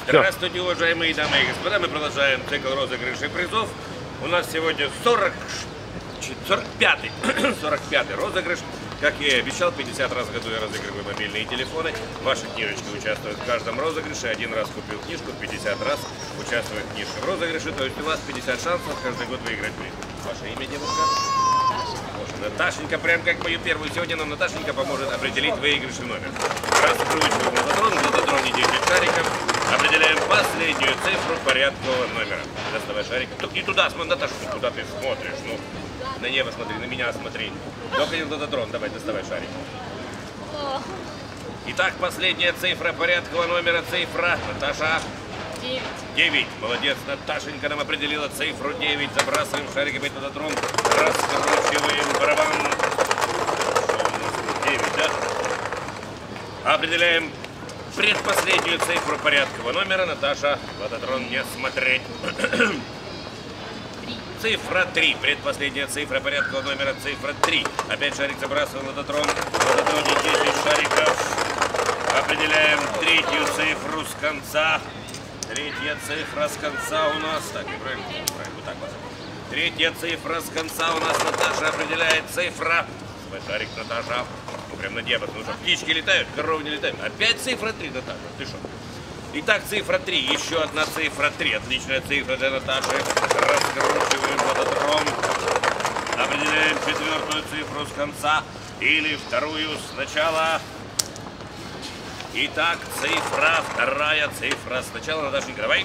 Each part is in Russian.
Здравствуйте, уважаемые дамы и господа. Мы продолжаем цикл розыгрышей призов. У нас сегодня 45-й розыгрыш. Как я и обещал, 50 раз в году я разыгрываю мобильные телефоны. Ваши книжечки участвуют в каждом розыгрыше. Один раз купил книжку, 50 раз участвует книжка в розыгрыше. То есть у вас 50 шансов каждый год выиграть приз. Ваше имя, девушка? Наташенька, прям как мою первую. Сегодня нам Наташенька поможет определить выигрышный номер. Раскручиваем лототрон, не 10 шариков. Определяем последнюю цифру порядкового номера. Доставай шарик. Не туда смотри, Наташенька, куда ты смотришь? Ну, на небо смотри, на меня смотри. Только не лототрон, давай, доставай шарик. Итак, последняя цифра порядкового номера, цифра, Наташа. 9. 9. Молодец, Наташенька нам определила цифру 9. Забрасываем шарик опять на лототрон. Раскручиваем барабан. Что у нас тут 9, да? Определяем предпоследнюю цифру порядкового номера. Наташа, лототрон не смотреть. 3. Цифра 3. Предпоследняя цифра порядкового номера. Цифра 3. Опять шарик забрасываем в лототрон. В лототроне 10 шариков. Определяем третью цифру с конца. Третья цифра с конца у нас. Так, неправильно? Правильно, вот так вот. Третья цифра с конца у нас Наташа определяет цифра. Свой шарик, Наташа. Ну, прям на небо, потому что птички летают, коровы не летают. Опять цифра 3, Наташа. Ты что? Итак, цифра 3. Еще одна цифра 3. Отличная цифра для Наташи. Раскручиваем лототрон. Определяем четвертую цифру с конца. Или вторую сначала. Итак, цифра, вторая цифра. Сначала, Наташенька, давай.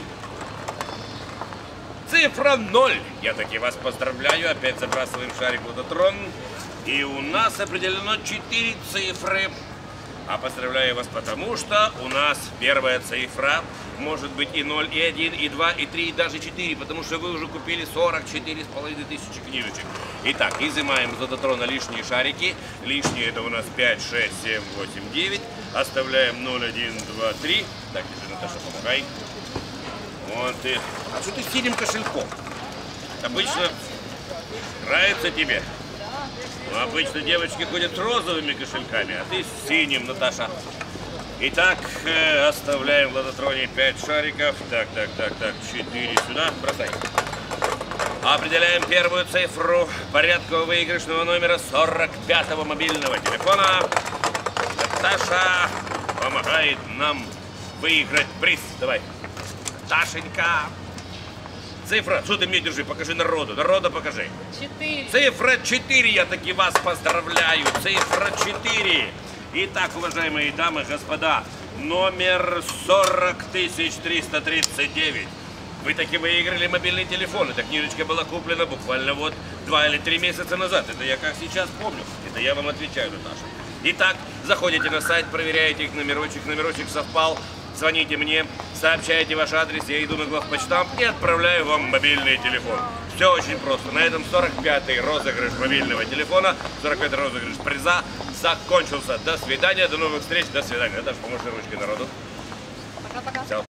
Цифра 0. Я таки вас поздравляю. Опять забрасываем шарик в лототрон. И у нас определено 4 цифры. А поздравляю вас, потому что у нас первая цифра может быть и 0, и 1, и 2, и 3, и даже 4, потому что вы уже купили 44,5 тысячи книжечек. Итак, изымаем из лототрона лишние шарики. Лишние это у нас 5, 6, 7, 8, 9. Оставляем 0, 1, 2, 3. Так, держи, Наташа, помогай. Вот ты. А что ты с синим кошельком? Обычно нравится тебе? Ну, обычно девочки ходят с розовыми кошельками, а ты с синим, Наташа. Итак, оставляем в лототроне 5 шариков. Так, 4 сюда. Бросай. Определяем первую цифру порядкового выигрышного номера 45-го мобильного телефона. Наташа помогает нам выиграть приз. Давай. Наташенька. Цифра, что ты мне держи, покажи народу, покажи. 4. Цифра 4, я таки вас поздравляю, цифра 4. Итак, уважаемые дамы и господа, номер 40339. Вы таки выиграли мобильный телефон, эта книжечка была куплена буквально вот 2 или 3 месяца назад. Это я как сейчас помню, это я вам отвечаю, Наташа. Итак, заходите на сайт, проверяете их номерочек совпал. Звоните мне, сообщайте ваш адрес, я иду на главпочтамт и отправляю вам мобильный телефон. Все очень просто. На этом 45-й розыгрыш мобильного телефона, 45-й розыгрыш приза закончился. До свидания, до новых встреч, до свидания. Наташа, поможешь ручкой народу. Пока-пока.